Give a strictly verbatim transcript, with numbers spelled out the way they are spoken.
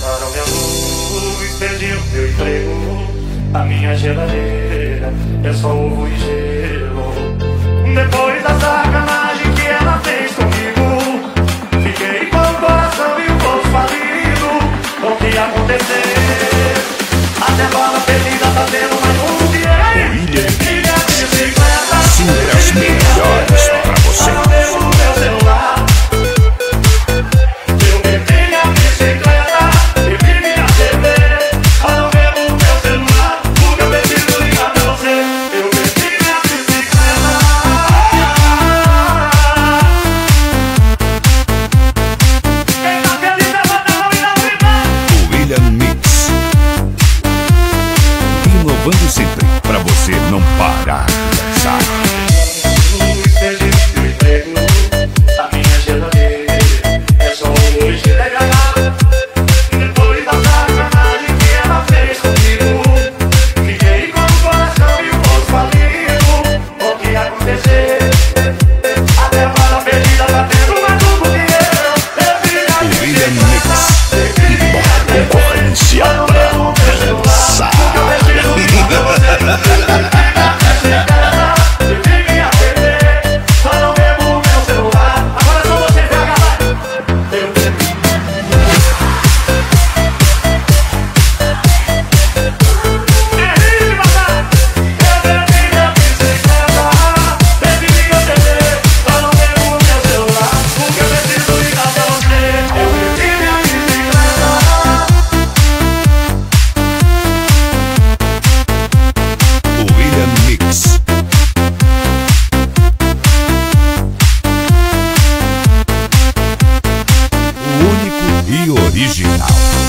Cortaram minha luz, perdi o meu emprego. A minha geladeira é só ovo e gelo. Depois da sacanagem que ela fez comigo, fiquei com o coração e o bolso falido. O que aconteceu? Até bala perdida tá tendo mais um dia. William Minha bicicleta, Sempre as melhores pra você. eu devo meu celular. Eu bebi minha bicicleta, bebi minha T V. Eu não bebo meu celular, porque eu preciso ligar pra você. Eu bebi minha bicicleta. Quem tá feliz levanta a mão e não grita. William Mix, inovando sempre pra você não parar de dançar. Perdi meu emprego, a minha geladeira é só hoje degradar. Depois da sacanagem que ela fez comigo, fiquei com o coração e o bolso falido. O que aconteceu? Até a bala perdida tá tendo mais um que eu. Eu vi a William bicicleta, Mix, e bora concorrência pra dançar. Original.